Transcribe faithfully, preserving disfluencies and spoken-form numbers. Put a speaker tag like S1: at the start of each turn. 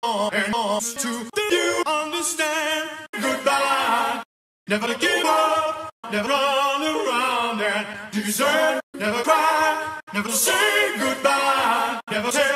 S1: and on to you understand. Goodbye, never to give up, never run around and desert. Never cry, never say goodbye, never tell.